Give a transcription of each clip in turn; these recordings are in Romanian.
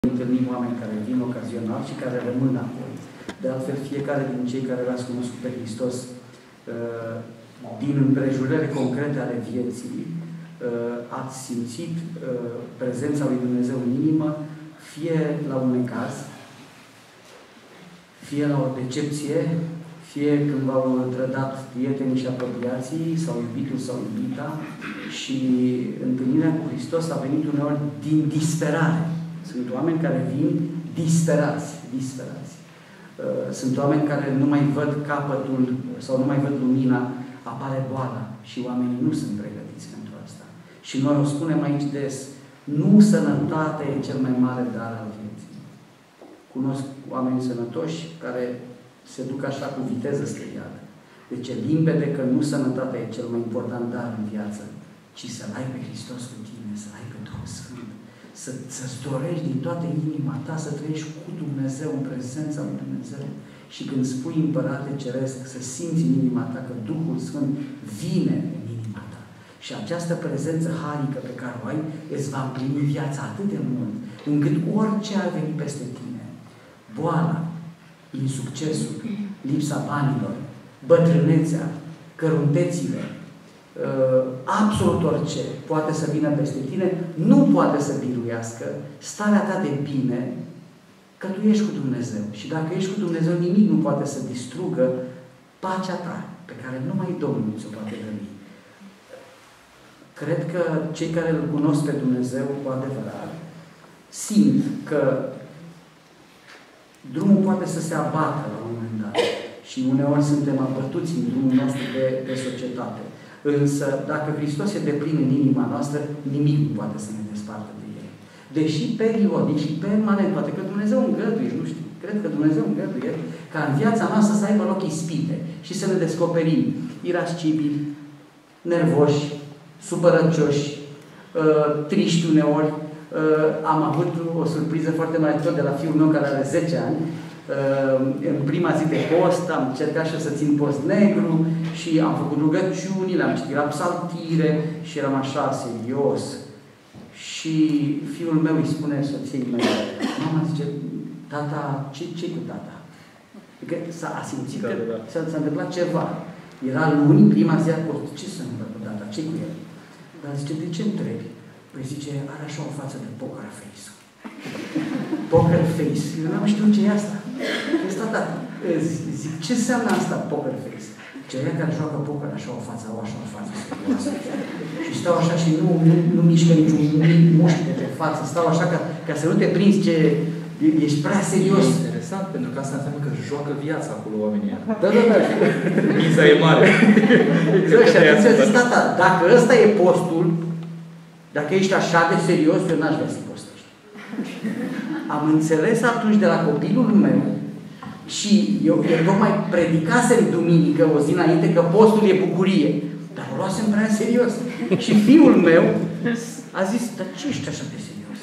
întâlnim oameni care vin ocazional și care rămân apoi. De altfel, fiecare din cei care l-ați cunoscut pe Hristos din împrejurări concrete ale vieții, ați simțit prezența lui Dumnezeu în inimă, fie la un necaz, fie la o decepție, fie când v-au trădat prietenii și apropiații, sau iubitul sau iubita, și întâlnirea cu Hristos a venit uneori din disperare. Sunt oameni care vin disperați. Sunt oameni care nu mai văd capătul sau nu mai văd lumina, apare boala și oamenii nu sunt pregătiți pentru asta. Și noi o spunem aici des, nu sănătatea e cel mai mare dar al vieții. Cunosc oameni sănătoși care se duc așa cu viteză spre iad. Deci e limpede că nu sănătatea e cel mai important dar în viață, ci să-L ai pe Hristos cu tine, să-L ai pe Duhul Sfânt, să-ți dorești din toată inima ta să trăiești cu Dumnezeu, în prezența lui Dumnezeu. Și când spui Împărate Ceresc, să simți în inima ta că Duhul Sfânt vine în inima ta. Și această prezență harică pe care o ai îți va împlini viața atât de mult, încât orice ar veni peste tine, boala, insuccesul, lipsa banilor, bătrânețea, căruntețile, absolut orice poate să vină peste tine, nu poate să biruiască starea ta de bine, că tu ești cu Dumnezeu. Și dacă ești cu Dumnezeu, nimic nu poate să distrugă pacea ta, pe care numai Domnul ți-o poate dări. Cred că cei care îl cunosc pe Dumnezeu cu adevărat simt că drumul poate să se abată la un moment dat. Și uneori suntem abătuți în drumul nostru de societate. Însă, dacă Hristos e deplin în inima noastră, nimic nu poate să ne despartă de El. Deși periodic și permanent, poate că Dumnezeu îngăduie, nu știu, cred că Dumnezeu îngăduie, ca în viața noastră să aibă loc ispite și să ne descoperim irascibili, nervoși, supărăcioși, triști uneori. Am avut o surpriză foarte mare tot de la fiul meu care are 10 ani. În prima zi de post am încercat și eu să țin post negru și am făcut rugăciuni, le-am citit la psaltire și eram așa serios. Și fiul meu îi spune soției mele, mama zice, tata, ce-i cu tata? Adică s-a simțit că s-a întâmplat ceva. Era luni, prima zi a post. Ce se întâmplă cu tata? Ce-i cu el? Dar zice, de ce întrebi? Păi zice, are așa o față de poker face. Poker face. Eu n-am știut ce e asta. Zic, ce înseamnă asta poker face? Cei care joacă poker așa o față, au așa o față serioasă. Și stau așa și nu mișcă niciun mușchi de pe față. Stau așa ca să nu te prinzi ce... Ești prea serios. E interesant, pentru că asta înseamnă că joacă viața acolo oamenii. Da. Miza e mare. Exact, și atunci a zis, tata, dacă ăsta e postul, dacă ești așa de serios, eu n-aș vrea să postești. Am înțeles atunci de la copilul meu și eu tocmai predicasem duminică o zi înainte că postul e bucurie. Dar o luasem prea serios. Și fiul meu a zis, dar ce ești așa de serios?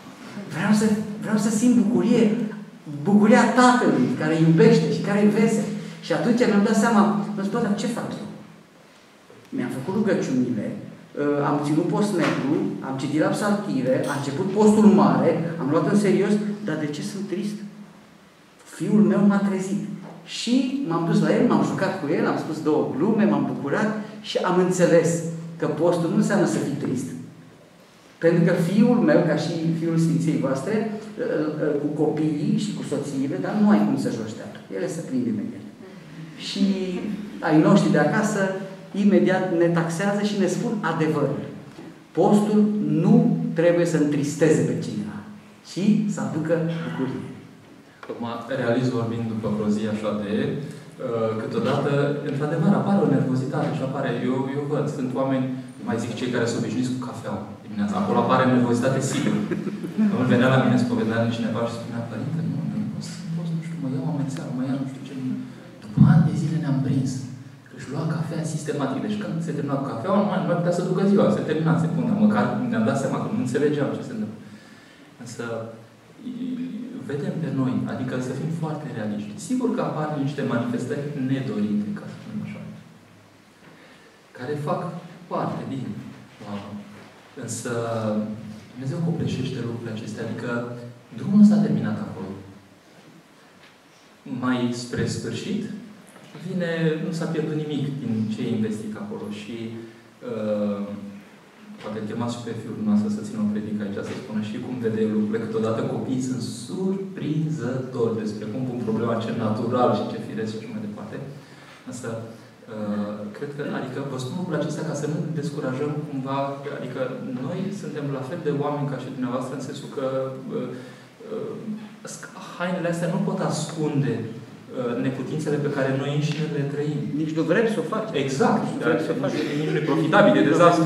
Vreau să simt bucuria tatălui care iubește și care e vesel. Și atunci mi-am dat seama, mă zic, dar ce fac eu? Mi-am făcut rugăciunile, am ținut post negru, am citit la psaltire, a început postul mare, am luat în serios, dar de ce sunt trist? Fiul meu m-a trezit. Și m-am dus la el, m-am jucat cu el, am spus 2 glume, m-am bucurat și am înțeles că postul nu înseamnă să fii trist. Pentru că fiul meu, ca și fiul Sfinției voastre, cu copiii și cu soțiile, dar nu ai cum să joci teatru. Ele se prind imediat. Și ai noștri de acasă imediat ne taxează și ne spun adevărul. Postul nu trebuie să întristeze pe cineva, ci să aducă bucurie. Acum, realist vorbind după vreo zi așa de... câteodată, într-adevăr, apare o nervozitate și apare... Eu văd, sunt oameni, mai zic cei care se obișnuiți cu cafeaua dimineața. Acolo apare nervozitate sigur. Când venea la mine, spovedea cineva și spunea, părinte, nu știu, mă iau amenințare, mă iau nu știu ce... După ani de zile ne-am prins. Își lua cafea sistematic. Deci când se termina cu cafeaua, nu mai putea să ducă ziua. Se termina, se punea. Măcar ne-am dat seama că nu înțelegeam ce se întâmplă. Însă, vedem pe noi, adică să fim foarte realiști. Sigur că apar niște manifestări nedorite, ca să spunem așa, care fac parte din oameni. Însă, Dumnezeu copleșește lucrurile acestea, adică Drumul s-a terminat acolo. Mai spre sfârșit, nu s-a pierdut nimic din ce e investit acolo și poate chemați și pe fiul noastră să țină o predică aici, să spună și cum vede lucrurile. Câteodată copiii sunt surprinzători despre cum pun problema ce natural și ce firesc și așa mai departe. Însă, cred că, adică vă spun lucrurile acestea ca să nu descurajăm cumva, adică noi suntem la fel de oameni ca și dumneavoastră în sensul că hainele astea nu pot ascunde neputințele pe care noi înșine le trăim. Nici nu vrem să o facem. Exact. Nici nu e profitabil, de dezastru.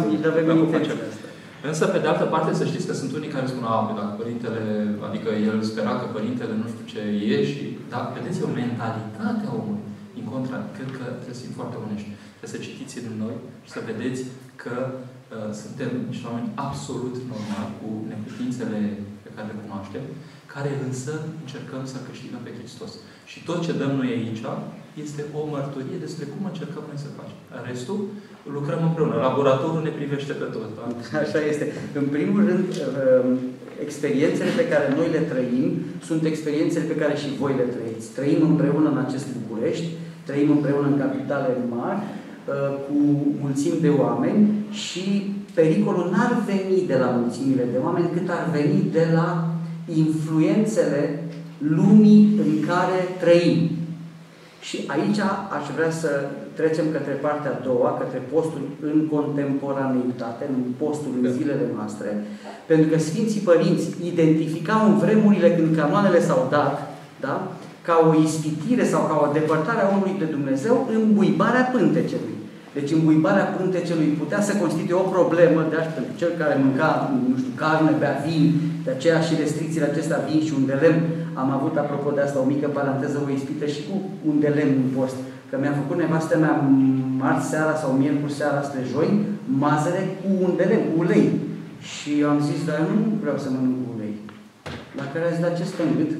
Însă, pe de altă parte, să știți că sunt unii care spun, dacă părintele, adică el spera că părintele nu știu ce e și... Dar, vedeți, o mentalitate a omului. Din contra, cred că trebuie să fim foarte onești. Trebuie să citiți în noi și să vedeți că suntem niște oameni absolut normali, cu neputințele pe care le cunoaștem, care însă încercăm să câștigăm pe Hristos. Și tot ce dăm noi aici este o mărturie despre cum încercăm noi să facem. Restul, lucrăm împreună. Laboratorul ne privește pe toți. Da? Așa este. În primul rând, experiențele pe care noi le trăim sunt experiențele pe care și voi le trăiți. Trăim împreună în acest București, trăim împreună în capitale mari, cu mulțimi de oameni și pericolul n-ar veni de la mulțimile de oameni, cât ar veni de la influențele lumii în care trăim. Și aici aș vrea să trecem către partea a doua, către postul în contemporaneitate, în postul în zilele noastre, pentru că Sfinții Părinți identificau în vremurile când canoanele s-au dat, da? Ca o ispitire sau ca o depărtare a omului de Dumnezeu, îmbuibarea pântecelui. Deci îmbuibarea pântecelui putea să constituie o problemă, de așa, pentru cel care mânca, nu știu, carne, bea vin, de aceea și restricțiile acestea vin și un de lemn. Am avut, apropo de asta, o mică paranteză, o ispită și cu un de lemn în post. Că mi-a făcut nevastă mea marți seara sau miercuri seara spre joi, mazăre cu un de lemn, cu ulei. Și am zis, dar eu nu vreau să mănânc cu ulei. La care a zis, dar ce stă în gât?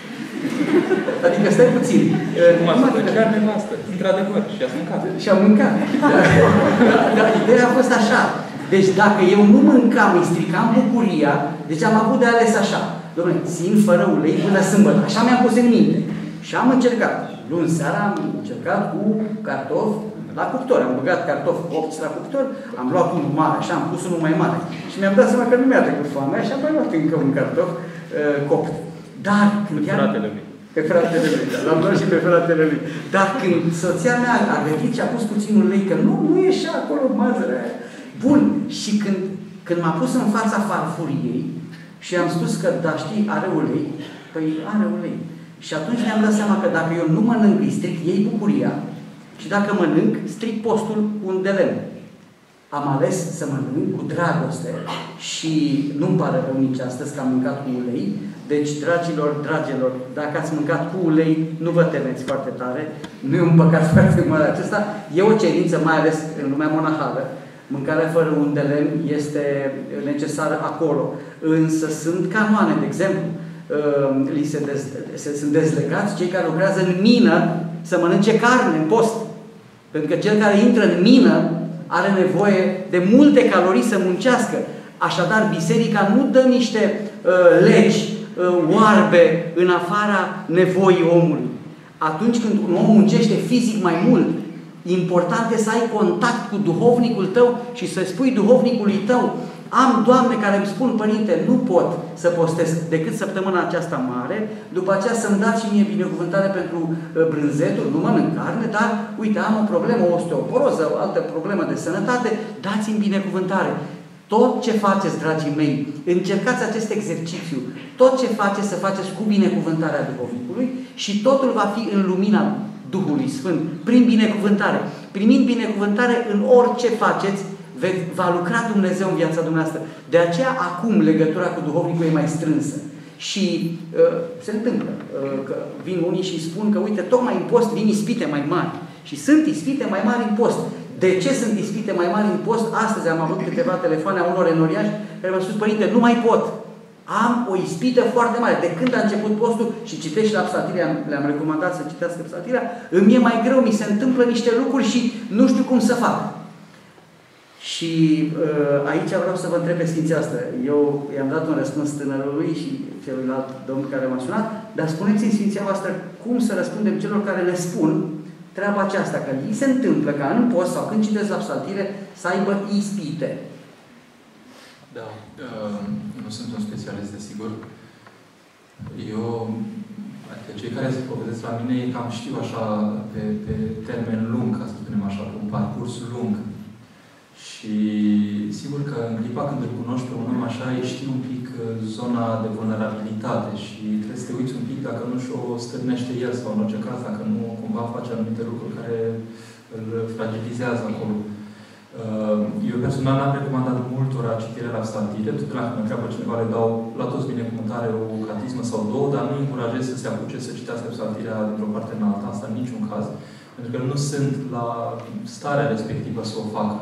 Adică stai puțin. Cum ați făcut carne noastră, într-adevăr, și ați mâncat. Și am mâncat. Dar ideea a fost așa. Deci dacă eu nu mâncam, îi stricam bucuria, deci am avut de ales așa. Dom'le, țin fără ulei până sâmbătă. Așa mi-am pus în minte. Și am încercat. Luni seara am încercat cu cartofi la cuptor. Am băgat cartofi copți la cuptor, am luat unul mare, așa, am pus unul mai mare. Și mi-am dat seama că nu mi-a trecut foamea și am mai luat încă un cartof copt. Dar când pe fratele lui. Pe fratele lui, da. L-am luat și pe fratele lui. Dar când soția mea a gătit și a pus puțin ulei, că nu ieșea acolo mazărea aia. Bun. Și când m-a pus în fața farfuriei și am spus că, da, știi, are ulei, păi are ulei. Și atunci mi-am dat seama că dacă eu nu mănânc, îi stric ei bucuria și dacă mănânc, stric postul cu un de lemn. Am ales să mănânc cu dragoste și nu-mi pare rău nici astăzi că am mâncat cu ulei. Deci, dragilor, dacă ați mâncat cu ulei, nu vă temeți foarte tare. Nu e un păcat foarte mare acesta. E o cerință, mai ales în lumea monahală. Mâncarea fără un de lemn este necesară acolo. Însă sunt canoane, de exemplu. Sunt dezlegați cei care lucrează în mină să mănânce carne în post. Pentru că cel care intră în mină are nevoie de multe calorii să muncească. Așadar, biserica nu dă niște legi oarbe în afara nevoii omului. Atunci când un om muncește fizic mai mult, important este să ai contact cu duhovnicul tău și să spui duhovnicului tău: am doamne care îmi spun, părinte, nu pot să postez decât săptămâna aceasta mare, după aceea să-mi dați și mie binecuvântare pentru brânzeturi, nu mănânc carne, dar uite, am o problemă, o osteoporoză, o altă problemă de sănătate, dați-mi binecuvântare. Tot ce faceți, dragii mei, încercați acest exercițiu. Tot ce faceți, să faceți cu binecuvântarea duhovnicului și totul va fi în lumina Duhului Sfânt, prin binecuvântare. Primind binecuvântare în orice faceți, va lucra Dumnezeu în viața dumneavoastră. De aceea, acum, legătura cu duhovnicul e mai strânsă. Și se întâmplă că vin unii și spun că, uite, tocmai în post vin ispite mai mari. Și sunt ispite mai mari în post. De ce sunt ispite mai mari în post? Astăzi am avut câteva telefoane a unor enoriași care mi-au spus: părinte, nu mai pot. Am o ispită foarte mare. De când a început postul și citești și la Psaltirea, le-am recomandat să citească Psaltirea, îmi e mai greu, mi se întâmplă niște lucruri și nu știu cum să fac. Și aici vreau să vă întreb pe Sfinția asta. Eu i-am dat un răspuns tânărului și celuilalt domn care m-a sunat, dar spuneți-mi, Sfinția voastră, cum să răspundem celor care le spun treaba aceasta, că îi se întâmplă ca în post sau când citesc la psaltire să aibă ispite. Da, nu sunt un specialist, desigur. Eu, adică cei care se povedesc la mine, cam știu așa, pe termen lung, ca să spunem așa, pe un parcurs lung. Și sigur că în clipa când îl cunoști pe un om așa, știi un pic zona de vulnerabilitate și trebuie să te uiți un pic dacă nu și-o stârnește el sau în orice caz, dacă nu cumva face anumite lucruri care îl fragilizează acolo. Eu personal n-am recomandat multora citirea la psaltire. Totdeauna când mă întreabă cineva, le dau la toți binecuvântare o catismă sau două, dar nu încurajez să se apuce să citească psaltirea dintr-o parte în alta, asta în niciun caz, pentru că nu sunt la starea respectivă să o facă.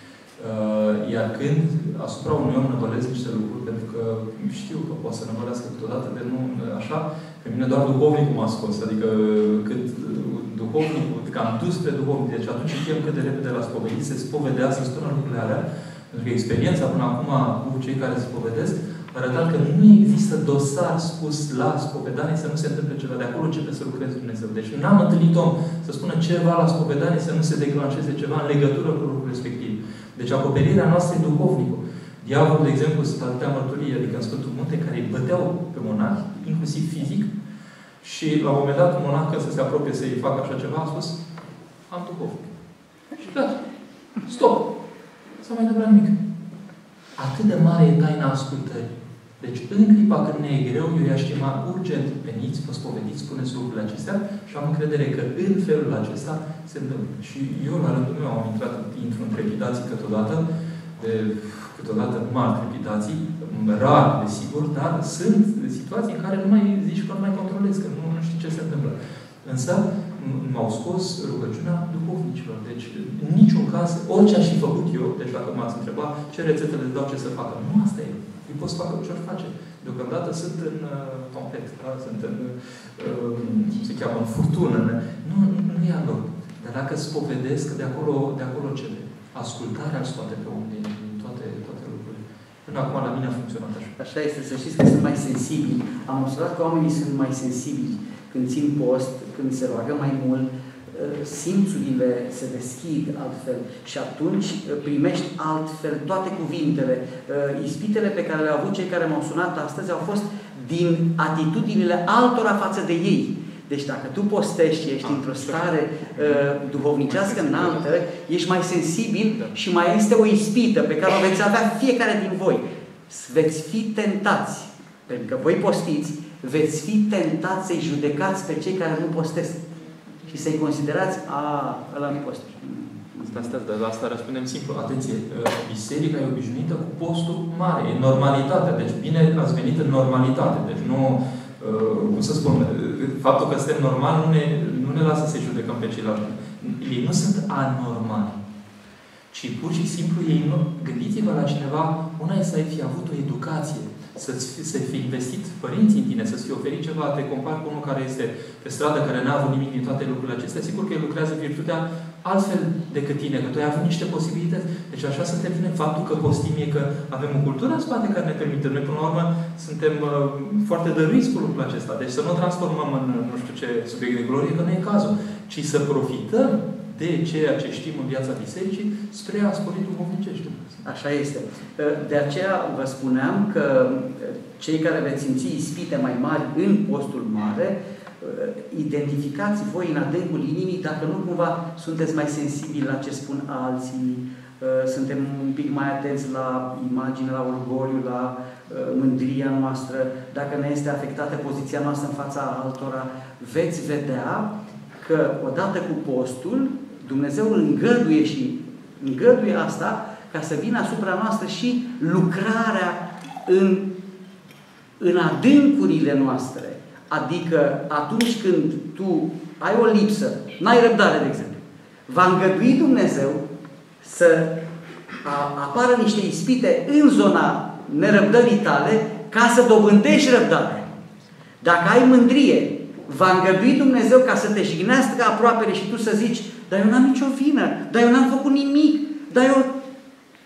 Iar când asupra unui om năvălesc niște lucruri, pentru că știu că poate să năvălească câteodată de nu așa, pe mine doar duhovnicul m-a scos, adică cât duhovnicul, că am dus spre duhovnic, deci atunci știm cât de repede la spovedit, se spovedea, să spună lucrurile alea, pentru că experiența până acum cu cei care se spovedesc a arătat că nu există dosar spus la spovedanie să nu se întâmple ceva. De acolo începe să lucreze Dumnezeu. Deci n-am întâlnit om să spună ceva la spovedanie să nu se declanșeze ceva în legătură cu lucrul respectiv. Deci acoperirea noastră e duhovnicul. Diavolul, de exemplu, sunt atâtea mărturii, adică în Sfântul Munte, care îi băteau pe monahi, inclusiv fizic, și la un moment dat, un monah, când să se apropie să-i facă așa ceva, a spus, am duhovnic. Și gata. Stop. S-a mai întâmplat nimic. Atât de mare e taina ascultării. Deci, în clipa când ne e greu, eu i-aș chema urgent, veniți, vă spovediți, spuneți lucrurile acestea și am încredere că în felul acesta se întâmplă. Și eu, la rândul meu, am intru în trepidații câteodată mari trepidații, rar, desigur, dar sunt situații în care nu mai zici că nu mai controlezi, că nu știi ce se întâmplă. Însă, m-au scos rugăciunea duhovnicilor. Deci, în niciun caz, orice aș fi făcut eu, deci dacă m-ați întrebat ce rețete le dau, ce să facă, nu asta e. Îi pot să facă ce ori face. Deocamdată sunt în complex, da? Sunt în, se cheamă, în furtună. Nu e lor. Dar dacă spovedesc, de acolo cele. Ascultarea îl scoate pe om din toate lucrurile. Până acum la mine a funcționat așa. Așa este, să știți că sunt mai sensibili. Am observat că oamenii sunt mai sensibili când țin post, când se roagă mai mult, simțurile se deschid altfel și atunci primești altfel toate cuvintele. Ispitele pe care le-au avut cei care m-au sunat astăzi au fost din atitudinile altora față de ei. Deci dacă tu postești și ești într-o stare duhovnicească înaltă, ești mai sensibil și mai este o ispită pe care o veți avea fiecare din voi. Veți fi tentați, pentru că voi postiți, veți fi tentați să-i judecați pe cei care nu postesc. Și să-i considerați, ăla nu postește. De la asta răspundem simplu. Atenție, biserica e obișnuită cu postul mare, e normalitate. Deci bine ați venit în normalitate. Deci nu, cum să spun, faptul că suntem normali nu ne lasă să-i judecăm pe ceilalți. Ei nu sunt anormali. Ci pur și simplu ei nu... Gândiți-vă la cineva, una e să ai fi avut o educație, să fi investit părinții în tine, să-ți fi oferit ceva, te compari cu unul care este pe stradă, care n-a avut nimic din toate lucrurile acestea, sigur că el lucrează virtutea altfel decât tine, că tu ai avut niște posibilități. Deci așa să termine faptul că postim e că avem o cultură în spate care ne permite. Noi, până la urmă, suntem foarte dăruiți cu lucrul acesta. Deci să nu transformăm în nu știu ce subiect de glorie, că nu e cazul, ci să profităm de ceea ce știm în viața bisericii spre a spori duhovnicește. Așa este. De aceea vă spuneam că cei care veți simți ispite mai mari în postul mare, identificați voi în adâncul inimii dacă nu cumva sunteți mai sensibili la ce spun alții, suntem un pic mai atenți la imagine, la orgoliu, la mândria noastră, dacă ne este afectată poziția noastră în fața altora, veți vedea că odată cu postul, Dumnezeu îngăduie asta ca să vină asupra noastră și lucrarea în adâncurile noastre. Adică atunci când tu ai o lipsă, n-ai răbdare, de exemplu, va îngădui Dumnezeu să apară niște ispite în zona nerăbdării tale ca să dobândești răbdare. Dacă ai mândrie, va îngădui Dumnezeu ca să te jignească aproapele și tu să zici, dar eu n-am nicio vină, dar eu n-am făcut nimic, dar eu...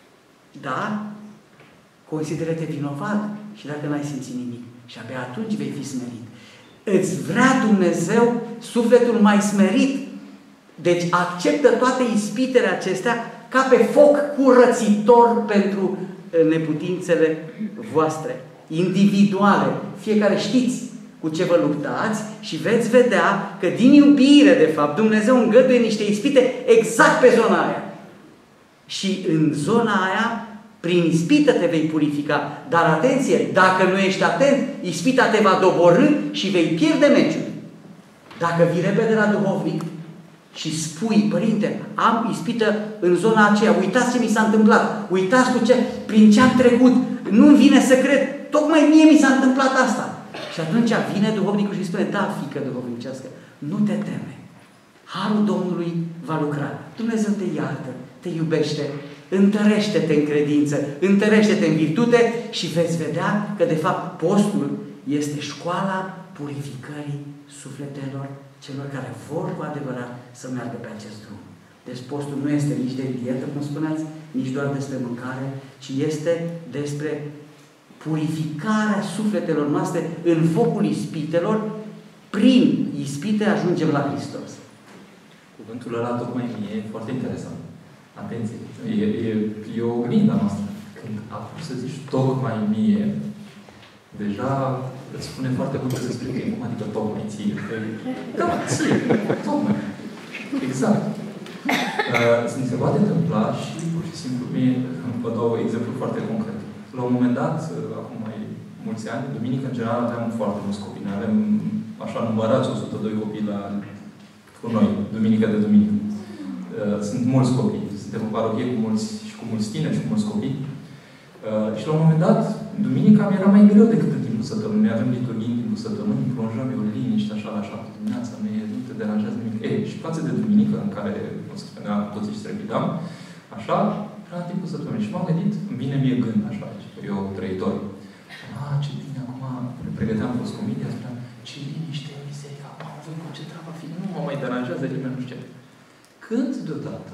da, consideră-te vinovat și dacă n-ai simțit nimic. Și abia atunci vei fi smerit. Îți vrea Dumnezeu sufletul mai smerit. Deci acceptă toate ispitele acestea ca pe foc curățitor pentru neputințele voastre, individuale. Fiecare știți cu ce vă luptați și veți vedea că din iubire, de fapt, Dumnezeu îngăduie niște ispite exact pe zona aia. Și în zona aia, prin ispită te vei purifica. Dar atenție, dacă nu ești atent, ispita te va doborî și vei pierde meciul. Dacă vii repede la duhovnic și spui, părinte, am ispită în zona aceea, uitați ce mi s-a întâmplat, uitați prin ce am trecut, nu-mi vine să cred, tocmai mie mi s-a întâmplat asta. Și atunci vine duhovnicul și spune, da, fiică duhovnicească, nu te teme. Harul Domnului va lucra. Dumnezeu te iartă, te iubește, întărește-te în credință, întărește-te în virtute și veți vedea că, de fapt, postul este școala purificării sufletelor celor care vor cu adevărat să meargă pe acest drum. Deci postul nu este nici de dietă, cum spuneați, nici doar despre mâncare, ci este despre purificarea sufletelor noastre în focul ispitelor. Prin ispite ajungem la Hristos. Cuvântul ăla tocmai mie e foarte interesant. Atenție! E o oglinda noastră. Când apuci să zici tocmai mie, deja îți spune foarte multe despre tine. Cum adică tocmai ție? Da, ție! Tocmai! Exact! Se poate întâmpla și pur și simplu, vă dau un exemplu foarte concret. La un moment dat, acum mai mulți ani, duminică, în general, aveam foarte mulți copii. Ne avem, așa, numărați 102 copii cu noi, duminică de duminică. Sunt mulți copii. Suntem în parohie cu mulți tineri și cu mulți copii. Și la un moment dat, duminica mi era mai greu decât în timpul săptămânii. Noi avem liturghii în timpul săptămânii, plonjăm, e o liniște așa la 7 dimineața, nu te deranjează nimic. Și față de duminică, în care, cum să spuneam, toți și trepidam, așa, era în timpul săptămânii. Și m-am gândit, îmi vine mie gând, așa, eu trăitor. Ce bine, acum pregăteam postcomedia, spuneam, ce liniște, mizeria, voi cu ce treabă fi, nu mă mai deranjează nimeni, nu știu ce. Când, deodată,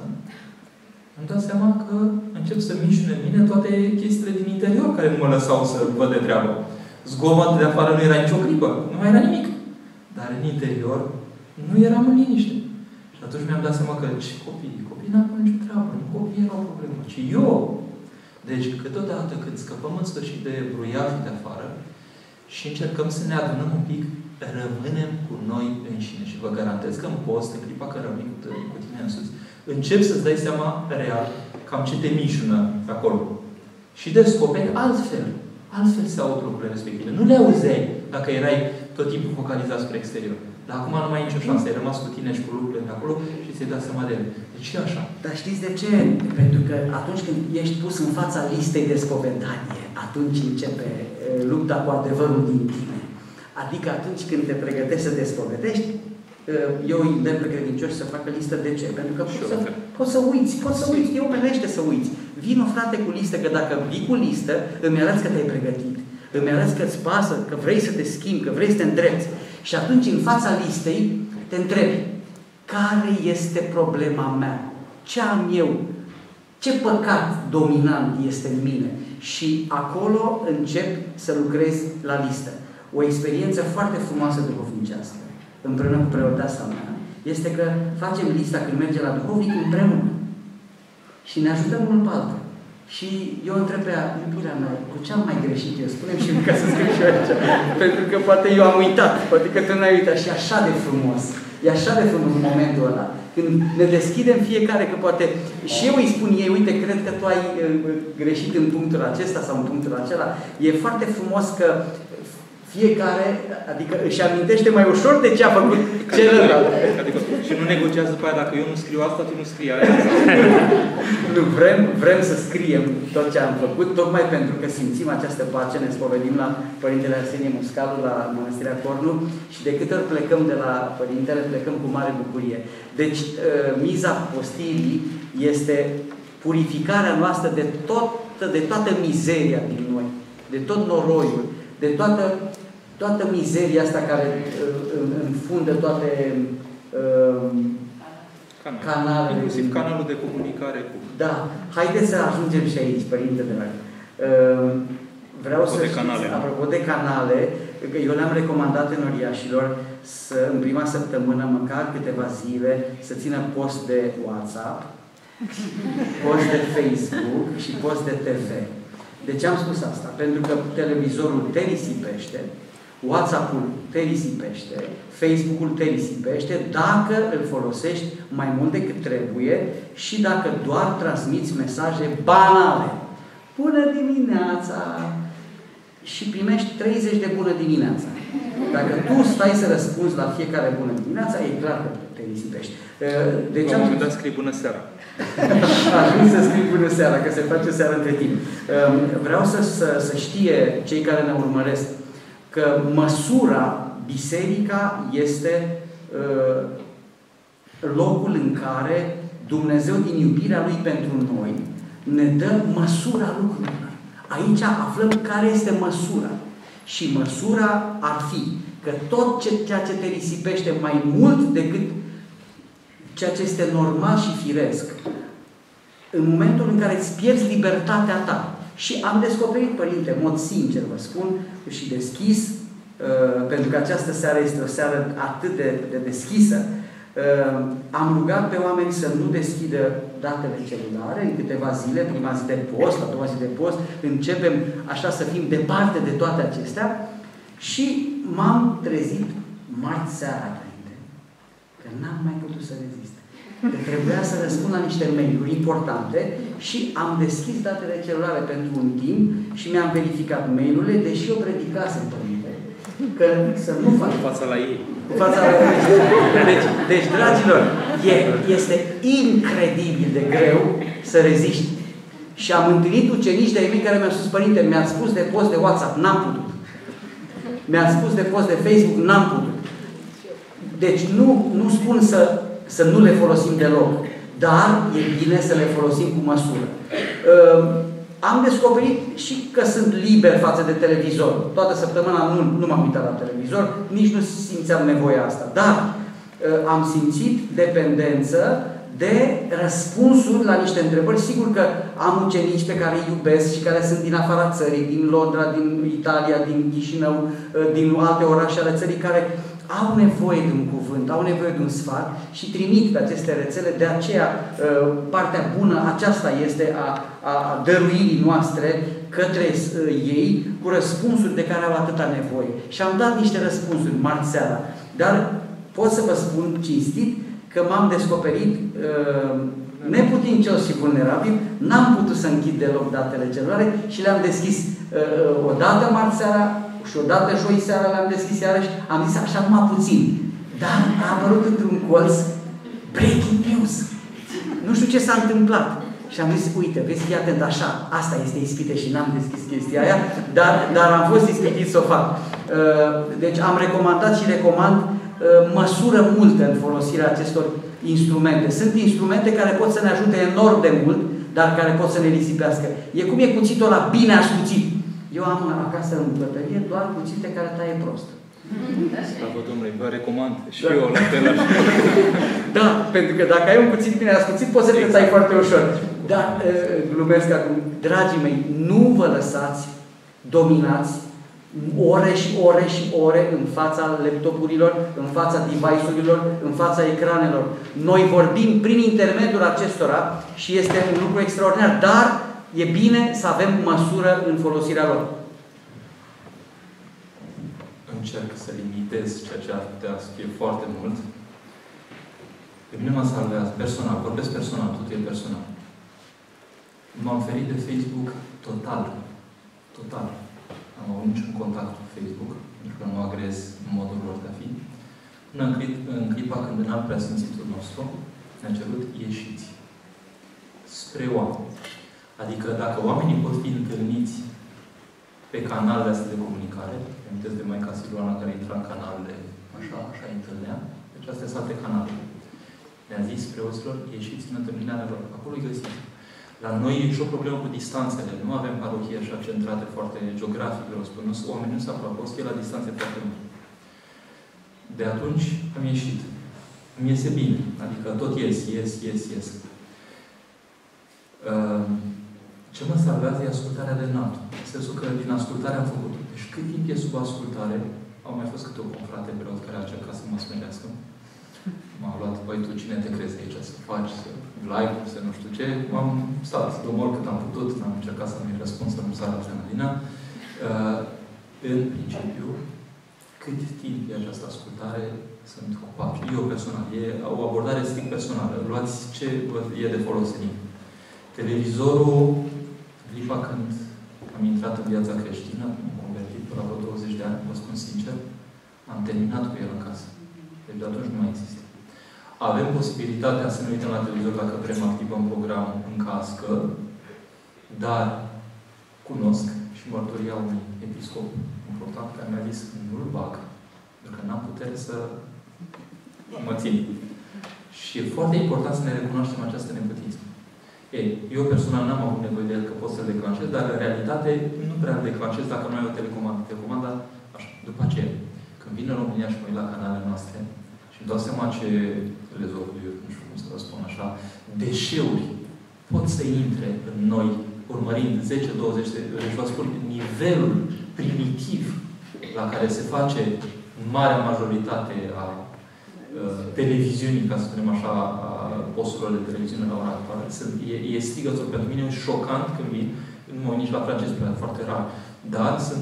îmi dau seama că încep să mișune în mine toate chestiile din interior care nu mă lăsau să văd de treabă. Zgomot de afară nu era nicio clipă, nu mai era nimic. Dar în interior nu eram în liniște. Și atunci mi-am dat seama că ce copiii n-au nicio treabă, nu copiii erau o problemă, ci eu. Deci, câteodată când scăpăm în sfârșit de bruiafii de afară și încercăm să ne adunăm un pic, rămânem cu noi înșine. Și vă garantez că în post, în clipa că rămâi cu tine însuți, începi să-ți dai seama real cam ce te mișună acolo. Și descoperi altfel se aud lucrurile respective. Nu le auzeai dacă erai tot timpul focalizat spre exterior. Dar acum nu mai ai nicio șansă. Ai rămas cu tine și cu lucrurile de acolo și ți-ai dat seama de ele. De ce așa? Dar știți de ce? Pentru că atunci când ești pus în fața listei de spovedanie, atunci începe lupta cu adevărul din tine. Adică atunci când te pregătești să te spovedești, eu îi îndemn pe credincioși să facă listă. De ce? Pentru că poți să uiți, e omenește să uiți. Vino, frate, cu listă, că dacă vii cu listă, îmi arăți că te-ai pregătit. Îmi arăți că îți pasă, că vrei să te schimbi, că vrei să te îndrepți. Și atunci, în fața listei, te întrebi, care este problema mea? Ce am eu? Ce păcat dominant este în mine? Și acolo încep să lucrez la listă. O experiență foarte frumoasă duhovnicească, împreună cu preoteasa mea, este că facem lista când mergem la duhovnic împreună. Și ne ajutăm unul pe altul. Și eu întreb pe ea, iubirea mea, cu ce am mai greșit eu? Spune-mi și ca să scriu și eu aici. Pentru că poate eu am uitat, poate că tu n-ai uitat. Și așa de frumos. E așa de frumos momentul ăla. Când ne deschidem fiecare, că poate și eu îi spun ei, uite, cred că tu ai greșit în punctul acesta sau în punctul acela. E foarte frumos că fiecare, adică își amintește mai ușor de ce a făcut celălalt. Adică, și nu negociază după aia, dacă eu nu scriu asta, tu nu scrii aia. Nu, vrem să scriem tot ce am făcut, tocmai pentru că simțim această pace, ne spovedim la Părintele Arsenie Muscalu, la Mănăstirea Cornu, și de câte ori plecăm de la Părintele, plecăm cu mare bucurie. Deci, miza postirii este purificarea noastră de toată mizeria din noi, de tot noroiul, de toată mizeria asta care înfundă toate canalele. Inclusiv canalul de comunicare cu... Da. Haideți să ajungem și aici, Părinte drag. Vreau să știți, apropo de canale, că eu le-am recomandat enoriașilor să, în prima săptămână, măcar câteva zile, să țină post de WhatsApp, post de Facebook și post de TV. De ce am spus asta? Pentru că televizorul te risipește, WhatsApp-ul te risipește, Facebook-ul te risipește dacă îl folosești mai mult decât trebuie și dacă doar transmiți mesaje banale. Bună dimineața! Și primești 30 de bună dimineața. Dacă tu stai să răspunzi la fiecare bună dimineața, e clar că te risipești. Deci, la un moment dat scrii bună seara. Ajung să scrii bună seara, că se face seara între timp. Vreau să știe cei care ne urmăresc că măsura, biserica, este locul în care Dumnezeu, din iubirea Lui pentru noi, ne dă măsura lucrurilor. Aici aflăm care este măsura. Și măsura ar fi că tot ceea ce te risipește mai mult decât ceea ce este normal și firesc, în momentul în care îți pierzi libertatea ta, și am descoperit, Părinte, în mod sincer, vă spun, și deschis, pentru că această seară este o seară atât de deschisă, am rugat pe oameni să nu deschidă datele celulare în câteva zile, prima zi de post, a doua zi de post, începem așa să fim departe de toate acestea și m-am trezit marți seara, Părinte, că n-am mai putut să rezist. Că trebuia să răspund la niște mail-uri importante și am deschis datele celulare pentru un timp și mi-am verificat mail-urile, deși eu predicasem, Părinte, că să nu fac fața la ei. Fața la ei. Deci, dragilor, este incredibil de greu să reziști. Și am întâlnit ucenici de-ai mei care mi-au spus, Părinte, mi-ați spus de post de WhatsApp, n-am putut. Mi-ați spus de post de Facebook, n-am putut. Deci nu spun să nu le folosim deloc, dar e bine să le folosim cu măsură. Am descoperit și că sunt liber față de televizor. Toată săptămâna nu m-am uitat la televizor, nici nu simțeam nevoia asta. Dar am simțit dependență de răspunsuri la niște întrebări. Sigur că am ucenici pe care îi iubesc și care sunt din afara țării, din Londra, din Italia, din Chișinău, din alte orașe ale țării, care au nevoie de un cuvânt, au nevoie de un sfat și trimit pe aceste rețele. De aceea, partea bună aceasta este a dăruirii noastre către ei, cu răspunsuri de care au atâta nevoie. Și am dat niște răspunsuri marți seara. Dar pot să vă spun cinstit că m-am descoperit neputincios și vulnerabil, n-am putut să închid deloc datele celulare și le-am deschis o dată marți seara și odată joi seara le-am deschis iarăși, am zis așa numai puțin. Dar a apărut într-un colț breaking news. Nu știu ce s-a întâmplat. Și am zis, uite, vezi, fii atent, așa, asta este ispite și n-am deschis chestia aia, dar am fost ispitit să o fac. Deci am recomandat și recomand măsură multă în folosirea acestor instrumente. Sunt instrumente care pot să ne ajute enorm de mult, dar care pot să ne risipească. E cum e cuțitul ăla bine ascuțit. Eu am acasă în bucătărie doar cuțite care taie prost. Slavă Domnului, vă recomand. Și eu la fel așa. Da, pentru că dacă ai un cuțit bine ascuțit, poți să te tai foarte ușor. Dar, glumesc acum, dragii mei, nu vă lăsați dominați ore și ore și ore în fața laptopurilor, în fața device-urilor, în fața ecranelor. Noi vorbim prin intermediul acestora și este un lucru extraordinar, dar e bine să avem măsură în folosirea lor. Încerc să limitez ceea ce ar putea să fie foarte mult. Pe mine mă salvează personal, vorbesc personal, totul e personal. M-am ferit de Facebook total. Total. Am avut niciun contact cu Facebook, pentru că nu agrez în modul lor de a fi. Până în clipa când în alt preasfințitul nostru ne-a cerut ieșiți spre oameni. Adică dacă oamenii pot fi întâlniți pe canalele astea de comunicare, amintesc de Maica Siluana care intra în canalele, așa îi întâlnea, deci astea sunt alte canale. Ne-a zis preoților, ieșiți în întâlnirea lor. Acolo îi găsiți. La noi e și o problemă cu distanțele. Nu avem parohie așa centrate foarte geografic, vreau să spun. Oamenii nu se aproape, o să fie la distanțe foarte mari. De atunci am ieșit. îmi iese bine. Adică tot ies. Ce mă salvează e ascultarea de înaltul. În sensul că din ascultare am făcut. Deci cât timp e sub ascultare, au mai fost câte o confrate pe rog care a încercat să mă smerească. M-a luat, băi, tu cine te crezi aici să faci, să live, să nu știu ce. M-am stat, domnul cât am putut, am încercat să nu-i răspund, să nu sară adrenalina. În principiu, cât timp e această ascultare, sunt cu pace. Eu personal, e o abordare strict personală. Luați ce e de folos în ei. Televizorul, clipa când am intrat în viața creștină, m-am convertit până la vreo 20 de ani, vă spun sincer, am terminat cu el în casă. Deci de atunci nu mai există. Avem posibilitatea să ne uităm la televizor dacă vrem, activăm programul în cască, dar cunosc și mărturia unui episcop important care mi-a zis nu-l bag, pentru că n-am putere să mă țin. Și e foarte important să ne recunoaștem această neputință. Eu personal n-am avut nevoie de el că pot să-l declanșez, dar în realitate nu prea îl declanșez dacă nu ai o telecomandă. Telecomanda, așa, după aceea, când vin în România și mă uit la canalele noastre și îmi dau seama ce eu nu știu cum să vă spun așa, deșeuri pot să intre în noi, urmărind 10-20 de, deci vă spun, nivelul primitiv la care se face marea majoritate a televiziunii, ca să spunem așa, a posturilor de televiziune la ora actuală. E strigător. Pentru mine e șocant când vin, nu mă uit nici la francez, foarte rar, dar sunt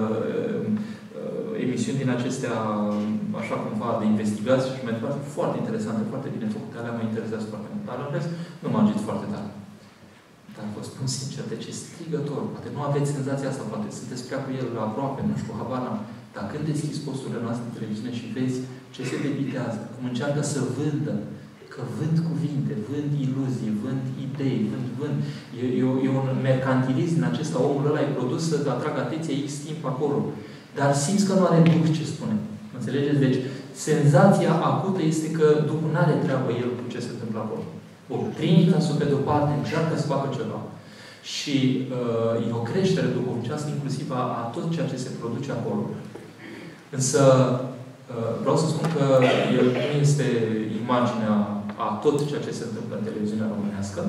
emisiuni din acestea, așa cumva, de investigații și mai departe, foarte interesante, foarte bine făcute. Alea mă interesează foarte mult. Dar în rest, nu m-am agit foarte tare. Dar vă spun sincer, de ce strigător? Poate nu aveți senzația asta, poate sunteți prea cu el aproape, nu știu, habar n-am. Dar când deschizi posturile noastre de televiziune și vezi ce se debitează, cum încearcă să vândă, că vând cuvinte, vând iluzii, vând idei, vând. E un mercantilism în acesta, omul ăla e produs să atragă atenție X timp acolo. Dar simți că nu are Duh ce spune. Înțelegeți? Deci, senzația acută este că Duhul nu are treabă el cu ce se întâmplă acolo. Bun, Trinitas-ul pe de-o parte încearcă să facă ceva. Și e o creștere duhovnicească inclusiv a tot ceea ce se produce acolo. Însă, vreau să spun că el nu este imaginea a tot ceea ce se întâmplă în televiziunea românească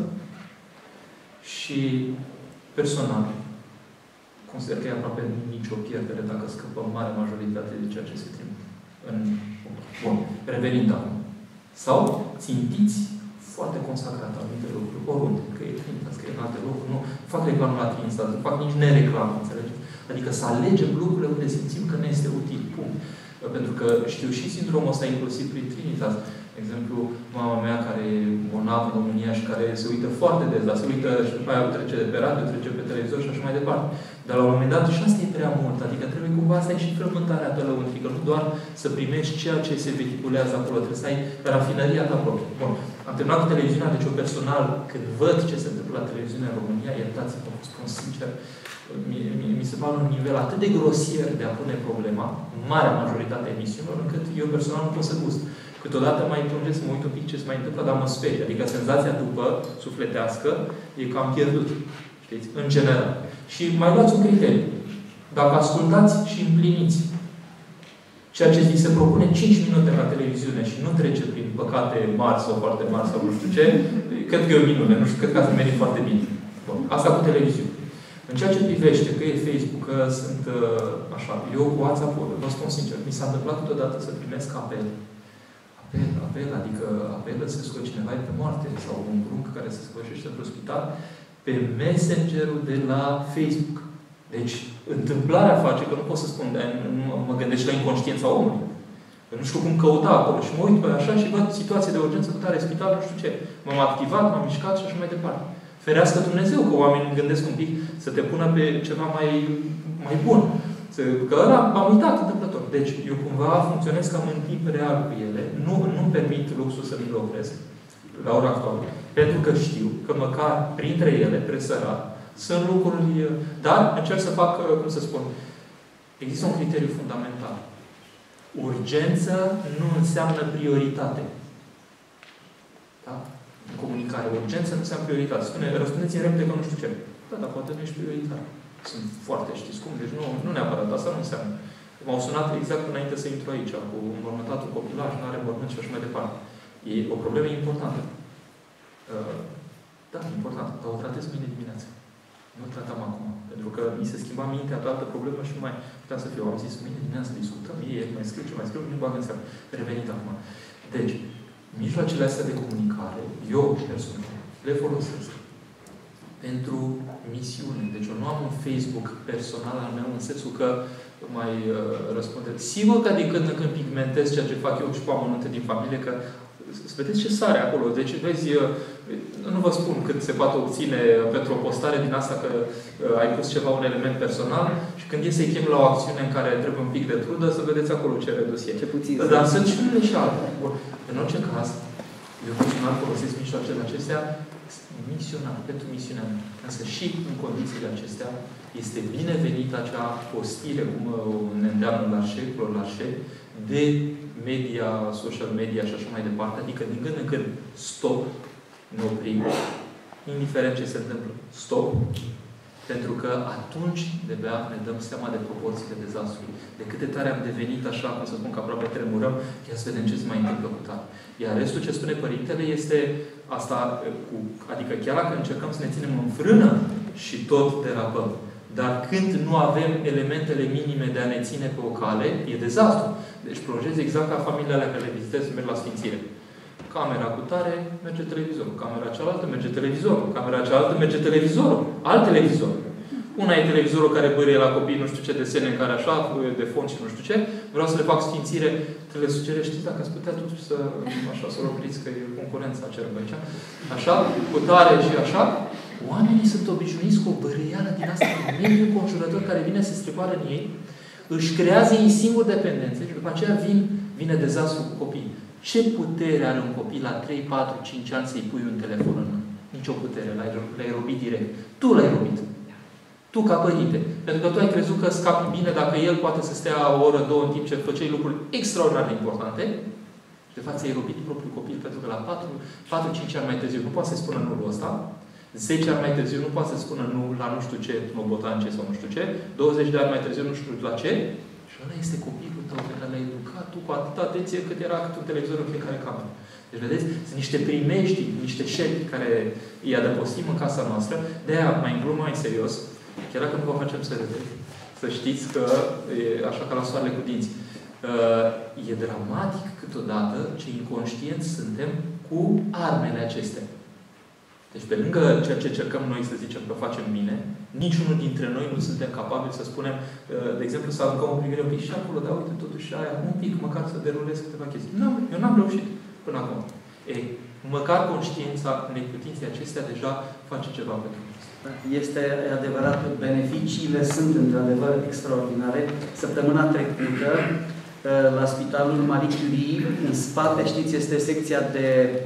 și, personal, consider că e aproape nicio pierdere dacă scăpăm mare majoritate de ceea ce se trimite. Bun, revenind acum. Sau țintiți foarte consacrat anumite lucruri, oriunde, că e Trinitas, că e în alte locuri, nu fac reclamă la Trinitas, nu fac nici nereclamă, înțelegeți? Adică să alegem lucrurile unde simțim că ne este util. Punct. Pentru că știu și sindromul ăsta inclusiv prin Trinitas. De exemplu, mama mea care e bolnavă în România și care se uită foarte des, dar se uită și după aia trece de pe radio, trece pe televizor și așa mai departe. Dar la un moment dat și asta e prea mult. Adică trebuie cumva să ai și frământarea ta lăuntrică. Nu doar să primești ceea ce se vehiculează acolo. Trebuie să ai rafinăria ta proprie. Bun. Am terminat cu televiziunea, deci eu personal, când văd ce se întâmplă la televiziunea în România, iertați-mă, vă spun sincer, mi se pare un nivel atât de grosier de a pune problema, marea majoritate a emisiunilor, încât eu personal nu pot să gust. Câteodată mai plângesc să mă uit un pic ce se mai întâmplă, dar mă sperie. Adică senzația după, sufletească, e că am pierdut. Știți? În general. Și mai luați un criteriu. Dacă ascultați și împliniți ceea ce vi se propune 5 minute la televiziune și nu trece prin păcate mari sau foarte mari sau nu știu ce, cred că e o minune. Nu știu, cred că ați venit foarte bine. Bun. Asta cu televiziune. În ceea ce privește că e Facebook, că sunt așa, eu cu WhatsApp-ul, vă spun sincer, mi s-a întâmplat câteodată să primesc apel, adică apelă să scoate cineva pe moarte sau un prunc care se sfârșește într-un spital pe Messenger-ul de la Facebook. Deci, întâmplarea face, că nu pot să spun, mă gândesc la inconștiența omului. Că nu știu cum căuta acolo și mă uit pe așa și văd situație de urgență cu tare spital, nu știu ce. M-am activat, m-am mișcat și așa mai departe. Ferească Dumnezeu că oamenii gândesc un pic să te pună pe ceva mai bun. Că ăla m-am uitat întâmplător. Deci, eu cumva funcționez cam în timp real cu ele. Nu permit luxul să mi-l opresc la ora actuală. Pentru că știu că măcar printre ele, presărat, sunt lucruri... Dar încerc să fac, cum să spun, există un criteriu fundamental. Urgență nu înseamnă prioritate. Da? În comunicare. Urgență nu înseamnă prioritate. Răspundeți în repede că nu știu ce. Da, dar poate nu ești prioritar. Sunt foarte, știți cum? Deci nu neapărat. Asta nu înseamnă. M-au sunat exact înainte să intru aici, cu înmormântatul copilaj, nu are mormânt și așa mai departe. E o problemă importantă. Da, importantă, dar o tratez mâine dimineață. Nu o tratam acum. Pentru că mi se schimba mintea pe altă problemă și nu mai puteam să fiu. Am zis, mâine dimineață discutăm, mai scriu ce mai scriu, nu bag în seamă. Revenit acum. Deci, mijloacele astea de comunicare, eu personal, le folosesc pentru misiune. Deci eu nu am un Facebook personal al meu, în sensul că mai răspunde. Sigur că din când în când pigmentez ceea ce fac eu și cu amănunte din familie, că să vedeți ce sare acolo. Deci, vezi, nu vă spun cât se poate obține pentru o postare din asta că ai pus ceva, un element personal și când e să-i chem la o acțiune în care trebuie un pic de trudă, să vedeți acolo ce redus e. Ce puțin. Dar sunt și unele și alte. În orice caz, eu personal folosesc mijloacele acestea misional, pentru misiunea mea. Însă și în condițiile acestea este binevenită acea postire, cum ne îndeamnă Larșe, de media, social media și așa mai departe. Adică din când în când stop, ne oprim, indiferent ce se întâmplă. Stop. Pentru că atunci de-abia ne dăm seama de proporțiile dezastrului. De câte tare am devenit așa, cum să spun, că aproape tremurăm, ia să vedem ce se mai întâmplă cu tare. Iar restul ce spune Părintele este asta, adică chiar dacă încercăm să ne ținem în frână și tot derapăm. Dar când nu avem elementele minime de a ne ține pe o cale, e dezastru. Deci plonjez exact ca familiile alea care le vizitez, merg la Sfințire. Camera cu tare, merge televizorul. Camera cealaltă, merge televizorul. Camera cealaltă, merge televizorul. Alt televizor. Una e televizorul care bârie la copii, nu știu ce desene, care așa, de fond și nu știu ce. Vreau să le fac Sfințire, te le sugerez. Știți, dacă ați putea totuși să, așa, să opriți, că e concurența acerbă aici. Așa, cu tare și așa. Oamenii sunt obișnuiți cu o băreială din asta, în mediul conjurător care vine să strecoară în ei, își creează ei singur dependențe și după aceea vine dezastru cu copiii. Ce putere are un copil la 3, 4, 5 ani să-i pui un telefon în mână? Nici o putere. L-ai robit direct. Tu l-ai robit. Tu ca părinte. Pentru că tu ai crezut că scapi bine dacă el poate să stea o oră, două în timp ce făceai lucruri extraordinar de importante. Și de fapt ți-ai robit propriul copil pentru că la 4-5 ani mai târziu nu poate să-i spună nu ăsta. 10 ani mai târziu nu poate să spună nu la nu știu ce, ce sau nu știu ce. 20 de ani mai târziu nu știu la ce. Și ăla este copilul tău pe care l-ai educat tu cu atâta atenție cât era cât un televizor în fiecare cameră. Deci, vedeți, sunt niște primești, niște șepi care îi adăpostim în casa noastră. De-aia, mai în glumă, mai serios, chiar dacă nu vă facem să râdeți, să știți că e așa ca la soarele cu dinți. E dramatic câteodată ce inconștienți suntem cu armele acestea. Deci, pe lângă ceea ce încercăm noi să zicem că facem bine, niciunul dintre noi nu suntem capabili să spunem, de exemplu, să aruncăm o privire un pic și acolo, dar uite, totuși aia, un pic, măcar să derulez câteva chestii. Eu n-am reușit până acum. Ei, măcar conștiința neputinței acestea deja face ceva pentru noi. Este adevărat, beneficiile sunt într-adevăr extraordinare. Săptămâna trecută, la Spitalul Marie Curie, în spate, știți, este secția de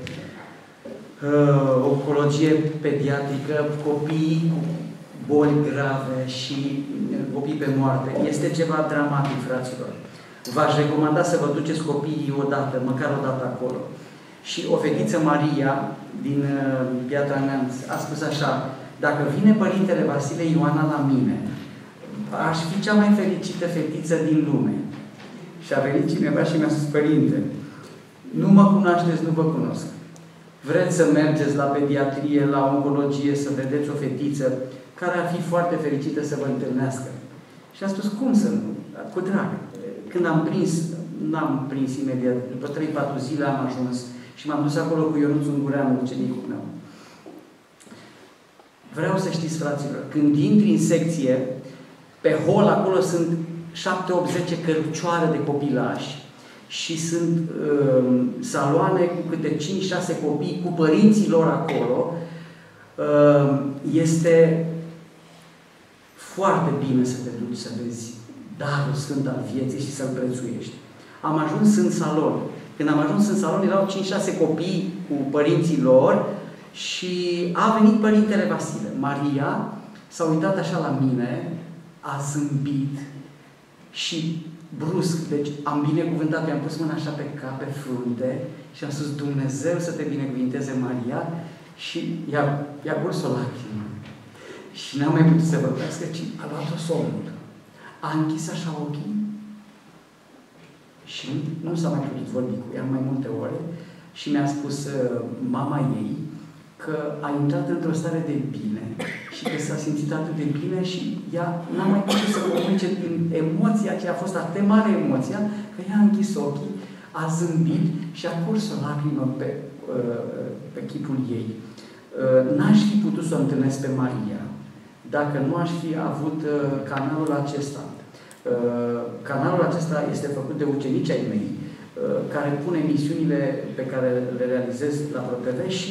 oncologie pediatrică, copii cu boli grave și copii pe moarte. Este ceva dramatic, fraților. V-aș recomanda să vă duceți copiii odată, măcar o dată acolo. Și o fetiță, Maria, din Piatra Neamț, a spus așa: dacă vine Părintele Vasile Ioana la mine, aș fi cea mai fericită fetiță din lume. Și a venit cineva și mi-a spus: Părinte, nu mă cunoașteți, nu vă cunosc. Vreți să mergeți la pediatrie, la oncologie, să vedeți o fetiță care ar fi foarte fericită să vă întâlnească. Și a spus: cum să nu? Cu drag. Când am prins, n-am prins imediat, după 3-4 zile am ajuns și m-am dus acolo cu Ionuț Ungureanu, ucenicul meu. Vreau să știți, fraților, când intri în secție, pe hol acolo sunt 7-8-10 cărucioare de copilași și sunt saloane cu câte 5-6 copii, cu părinții lor acolo. Este foarte bine să te duci să vezi darul sfânt al vieții și să-l prețuiești. Am ajuns în salon. Când am ajuns în salon, erau 5-6 copii cu părinții lor și a venit Părintele Vasile. Maria s-a uitat așa la mine, a zâmbit și brusc, deci am binecuvântat, i-am pus mâna așa pe cap, pe frunte și am spus: Dumnezeu să te binecuvinteze, Maria, și i-a curs o lacrimă. Și n-am mai putut să vorbească, ci a luat-o somnul. A închis așa ochii și nu s-a mai putut vorbi cu ea mai multe ore și mi-a spus mama ei că a intrat într-o stare de bine și că s-a simțit atât de bine și ea n-a mai putut să comunice din emoția aceea, a fost atât de mare emoția, că ea a închis ochii, a zâmbit și a curs o lacrimă pe chipul ei. N-aș fi putut să o întâlnesc pe Maria dacă nu aș fi avut canalul acesta. Canalul acesta este făcut de ucenici ai mei, care pun emisiunile pe care le realizez la ProTV și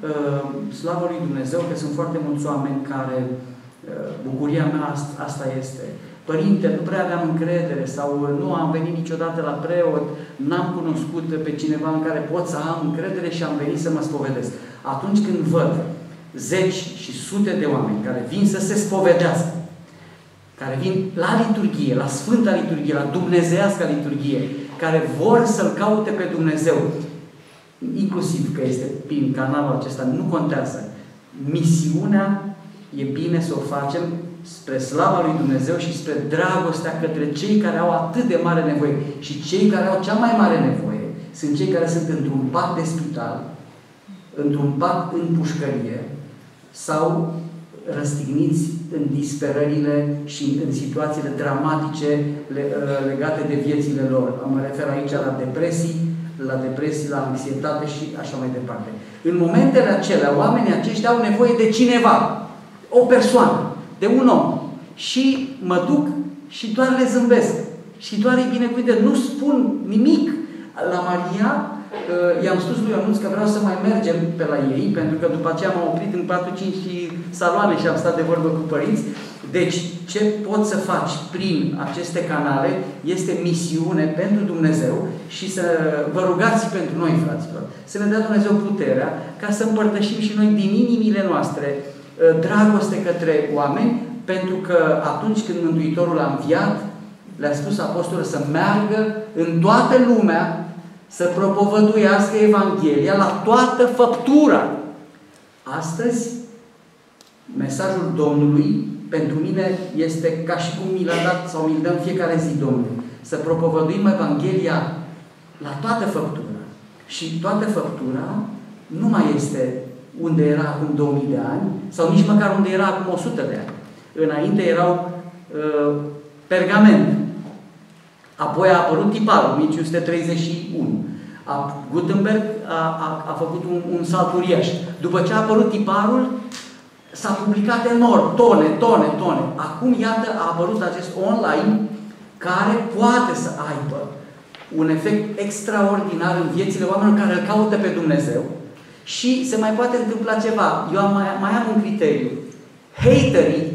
slavă lui Dumnezeu că sunt foarte mulți oameni care, bucuria mea asta este. Părinte, nu prea aveam încredere sau nu am venit niciodată la preot, n-am cunoscut pe cineva în care pot să am încredere și am venit să mă spovedesc. Atunci când văd zeci și sute de oameni care vin să se spovedească, care vin la liturghie, la Sfânta Liturghie, la Dumnezeiasca Liturghie, care vor să-L caute pe Dumnezeu, inclusiv că este prin canalul acesta, nu contează. Misiunea e bine să o facem spre slava lui Dumnezeu și spre dragostea către cei care au atât de mare nevoie. Și cei care au cea mai mare nevoie sunt cei care sunt într-un pat de spital, într-un pat în pușcărie sau răstigniți în disperările și în situațiile dramatice legate de viețile lor. Mă refer aici la depresii, la anxietate și așa mai departe. În momentele acelea, oamenii aceștia au nevoie de cineva, o persoană, de un om. Și mă duc și doar le zâmbesc. Și doar îi binecuvântez. Nu spun nimic. La Maria, i-am spus lui Ionuț că vreau să mai mergem pe la ei, pentru că după aceea m-am oprit în 4-5 saloane și am stat de vorbă cu părinți. Deci, ce poți să faci prin aceste canale este misiune pentru Dumnezeu și să vă rugați pentru noi, fraților. Să ne dea Dumnezeu puterea ca să împărtășim și noi din inimile noastre dragoste către oameni, pentru că atunci când Mântuitorul a înviat, le-a spus apostolul să meargă în toată lumea să propovăduiască Evanghelia la toată făptura. Astăzi, mesajul Domnului pentru mine este ca și cum mi l-a dat sau mi-l dă în fiecare zi Domnul. Să propovăduim Evanghelia la toată făptura. Și toată făptura nu mai este unde era acum 2000 de ani sau nici măcar unde era acum 100 de ani. Înainte erau pergament. Apoi a apărut tiparul, 1531. Gutenberg a făcut un salt uriaș. După ce a apărut tiparul, s-a publicat enorm, tone. Acum, iată, a apărut acest online care poate să aibă un efect extraordinar în viețile oamenilor care îl caută pe Dumnezeu și se mai poate întâmpla ceva. Eu mai am un criteriu. Haterii,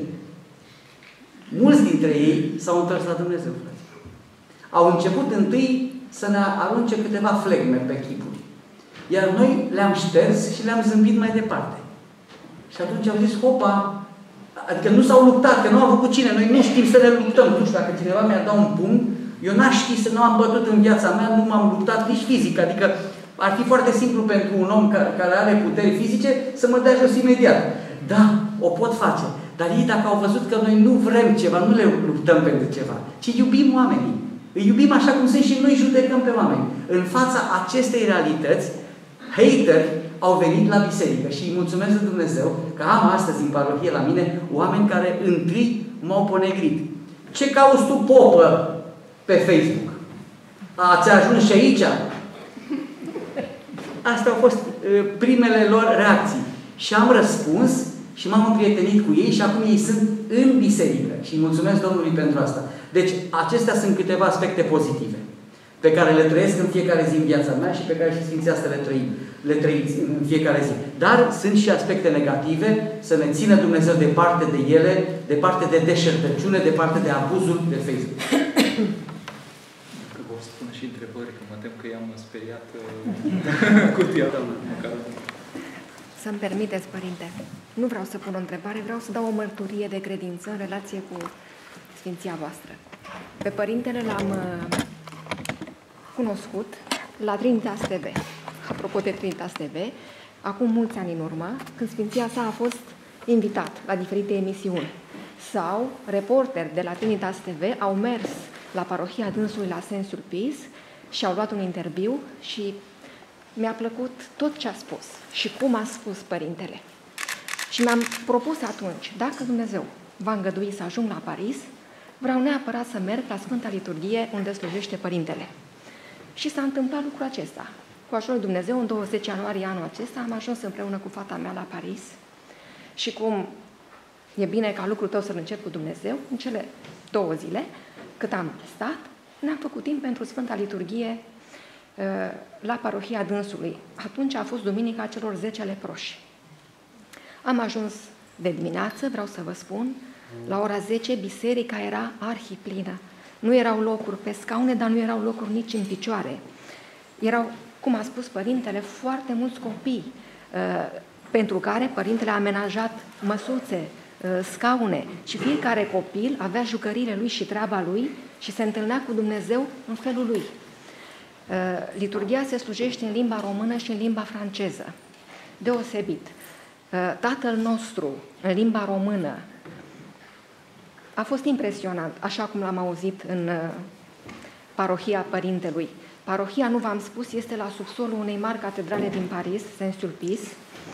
mulți dintre ei s-au întors la Dumnezeu. Au început întâi să ne arunce câteva flegme pe chipuri. Iar noi le-am șters și le-am zâmbit mai departe. Și atunci au zis, hopa, adică nu s-au luptat, că nu au avut cine, noi nu știm să ne luptăm. Nu știu, dacă cineva mi-ar da un pumn, eu n-aș ști să nu am bătut în viața mea, nu m-am luptat nici fizic. Adică ar fi foarte simplu pentru un om care are puteri fizice să mă dea jos imediat. Da, o pot face. Dar ei, dacă au văzut că noi nu vrem ceva, nu le luptăm pentru ceva, ci iubim oamenii. Îi iubim așa cum sunt și noi judecăm pe oameni. În fața acestei realități, hateri au venit la biserică și îi mulțumesc lui Dumnezeu că am astăzi în parohie la mine oameni care întâi m-au ponegrit. Ce cauți tu, popă, pe Facebook? Ați ajuns și aici? Astea au fost primele lor reacții. Și am răspuns și m-am împrietenit cu ei și acum ei sunt în biserică. Și îi mulțumesc Domnului pentru asta. Deci, acestea sunt câteva aspecte pozitive pe care le trăiesc în fiecare zi în viața mea și pe care și Sfinții astea le trăiți în fiecare zi. Dar sunt și aspecte negative, să ne țină Dumnezeu departe de ele, departe de deșertăciune, departe de abuzul de Facebook. Că vor spune și întrebări, că mă tem că i-am speriat cutia ta. Să-mi permiteți, Părinte. Nu vreau să pun o întrebare, vreau să dau o mărturie de credință în relație cu Sfinția voastră. Pe Părintele l-am cunoscut la Trinitas TV. Apropo de Trinitas TV, acum mulți ani în urmă, când Sfinția sa a fost invitat la diferite emisiuni. Sau reporteri de la Trinitas TV au mers la parohia dânsului la Saint-Sulpice și au luat un interviu și mi-a plăcut tot ce a spus și cum a spus părintele. Și mi-am propus atunci, dacă Dumnezeu va îngădui să ajung la Paris, vreau neapărat să merg la Sfânta Liturghie unde slujește părintele. Și s-a întâmplat lucrul acesta. Cu ajutorul lui Dumnezeu, în 20 ianuarie anul acesta, am ajuns împreună cu fata mea la Paris. Și cum e bine ca lucrul tău să-l încep cu Dumnezeu, în cele 2 zile, cât am stat, ne-am făcut timp pentru Sfânta Liturghie la parohia dânsului. Atunci a fost duminica celor 10 leproși. Am ajuns de dimineață, vreau să vă spun, la ora 10 biserica era arhiplină. Nu erau locuri pe scaune, dar nu erau locuri nici în picioare. Erau, cum a spus părintele, foarte mulți copii pentru care părintele a amenajat măsuțe, scaune și fiecare copil avea jucăriile lui și treaba lui și se întâlnea cu Dumnezeu în felul lui. Liturghia se slujește în limba română și în limba franceză. Deosebit. Tatăl nostru, în limba română, a fost impresionant, așa cum l-am auzit în parohia părintelui. Parohia, nu v-am spus, este la subsolul unei mari catedrale din Paris, Saint-Sulpice.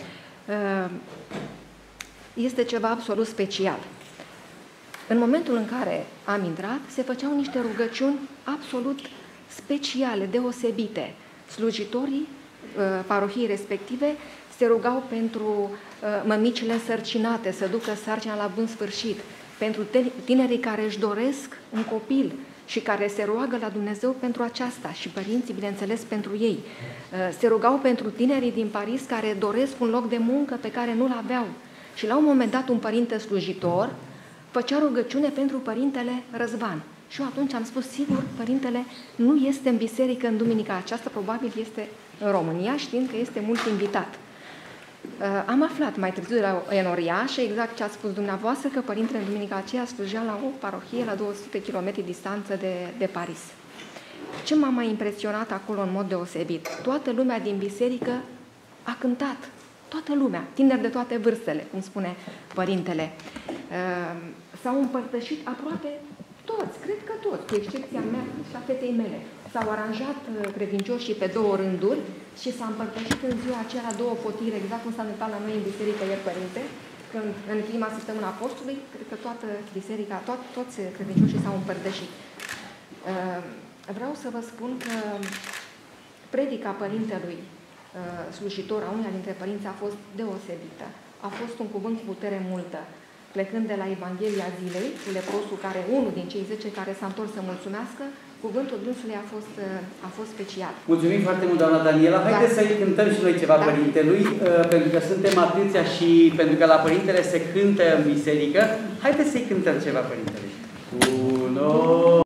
Este ceva absolut special. În momentul în care am intrat, se făceau niște rugăciuni absolut speciale, deosebite. Slujitorii parohiei respective se rugau pentru mămicile însărcinate să ducă sarcina la bun sfârșit, pentru tinerii care își doresc un copil și care se roagă la Dumnezeu pentru aceasta și părinții, bineînțeles, pentru ei. Se rugau pentru tinerii din Paris care doresc un loc de muncă pe care nu-l aveau. Și la un moment dat un părinte slujitor făcea rugăciune pentru părintele Răzvan. Și eu atunci am spus, sigur, părintele nu este în biserică în duminica aceasta, probabil este în România, știind că este mult invitat. Am aflat mai târziu de la Enoriaș, exact ce a spus dumneavoastră, că părintele în duminica aceea slujea la o parohie la 200 km distanță de Paris. Ce m-a mai impresionat acolo în mod deosebit? Toată lumea din biserică a cântat. Toată lumea, tineri de toate vârstele, cum spune părintele. S-au împărtășit aproape toți, cred că toți, cu excepția mea și a fetei mele. S-au aranjat credincioșii pe 2 rânduri și s-a împărtășit în ziua aceea 2 potire, exact cum s-a întâmplat la noi în biserică ieri, părinte, când în prima săptămână apostolului, cred că toată biserica, toți credincioșii s-au împărtășit. Vreau să vă spun că predica părintelui slujitor a uneia dintre părinți a fost deosebită. A fost un cuvânt cu putere multă. Plecând de la Evanghelia zilei, cu leprosul care, unul din cei 10 care s-a întors să mulțumească, cuvântul dânsului a fost special. Mulțumim foarte mult, doamna Daniela. Haideți să-i cântăm și noi ceva părintelui, pentru că suntem atâția și pentru că la părintele se cântă în biserică. Haideți să-i cântăm ceva părintelui.